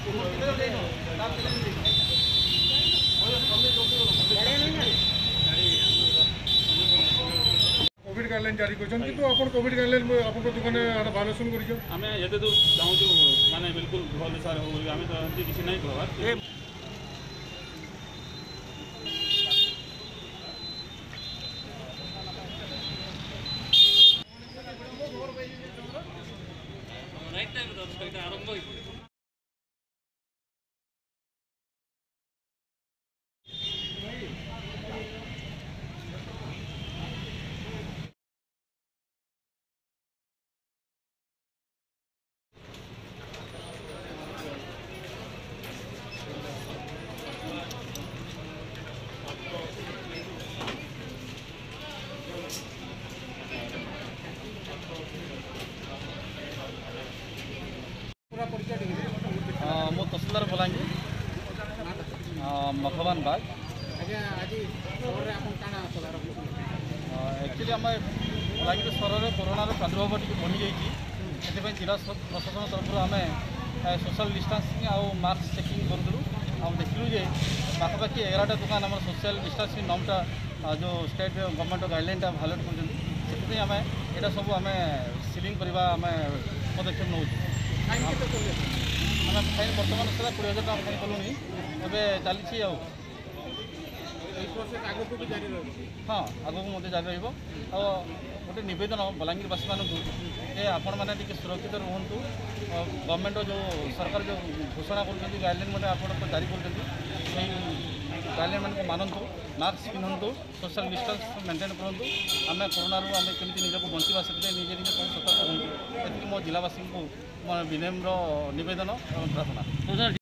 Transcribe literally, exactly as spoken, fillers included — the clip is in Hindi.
कोविड गाइडलाइन जारी कर कोविड गाइडलाइन आप दुकान भायोलेसन करें ये दूर चाहूँ माने बिल्कुल भल सार हो आम तो किसी नहीं कहबार आरंभ मो तहसीलदार बलांगीर मखबान बाग एक्चुअली आम बलांगीर सहर में कोरोनार प्रादुर्भाव टी बढ़ी जाइए से जिला प्रशासन तरफ आम सोशल डिस्टेंसिंग आउ मास्क चेकिंग करूँ आम देखलु जे पाखापाखि एगारटा दुकान आम सोशल डिस्टेंसिंग नॉर्मटा जो स्टेट गवर्नमेंट गाइडलाइनटा भायोलेट कर आम यहाँ सब आम सिलिंग करवा आम पदक्षेप नौ आम फाइन बर्तमान सुधा कोड़े हजार टाँग फाइन कलुनी एवं चली हाँ आग को मत जारी रोटे नवेदन बलांगीरवासी मानक आपण मैंने सुरक्षित रुहतु गवर्नमेंट जो सरकार जो घोषणा कर गाइडलाइन मैंने आप जारी कर गाइडलाइन मान मानतु मास्क पिंधु सोशल डिस्टेंस मेंटेन करूँ आम कोरोना आम केमी निजक बचा से निजे निजे सतर्क हूँ ये मो जिलावासी को विनम्र नवेदन प्रार्थना।